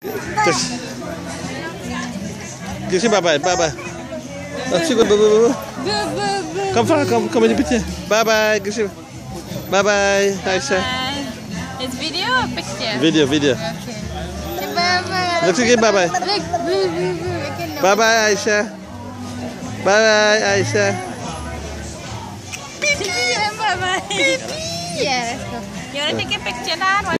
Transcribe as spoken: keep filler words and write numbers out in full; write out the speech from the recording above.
Just, you see, bye bye, bye bye. Oh, see, bye bye, bye. Come far, come, come in the picture. Bye bye, bye bye, Aisha. It's video or picture? Video, video. Okay. Bye bye. Look again, bye bye. Look, boo, boo, boo. Bye bye, Aisha. Bye bye, Aisha. Bye bye. Yeah, let's go. You wanna take a picture now?